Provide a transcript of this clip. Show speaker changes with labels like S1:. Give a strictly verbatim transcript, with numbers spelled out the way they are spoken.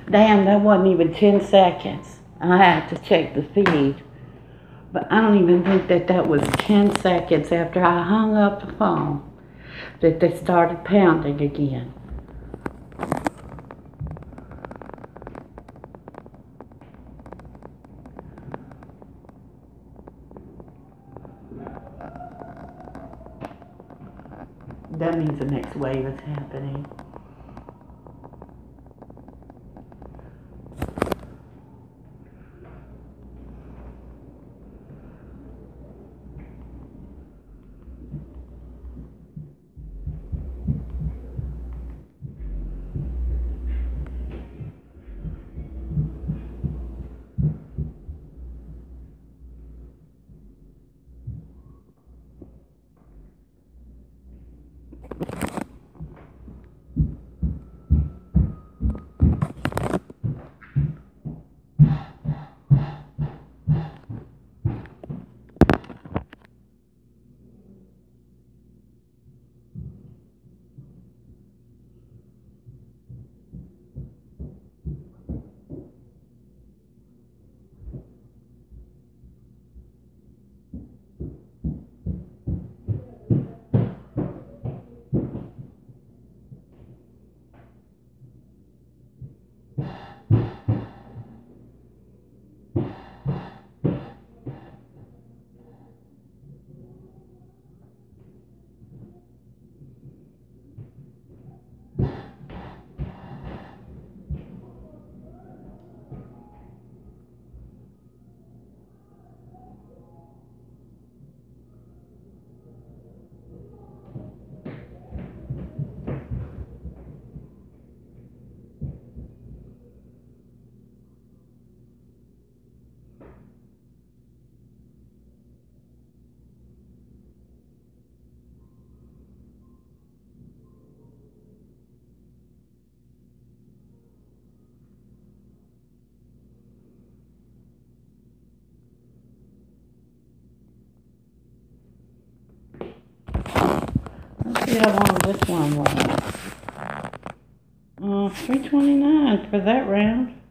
S1: Damn, that wasn't even ten seconds. I had to check the feed. But I don't even think that that was ten seconds after I hung up the phone that they started pounding again. That means the next wave is happening. Let's see how long this one was. Uh, three twenty-nine for that round.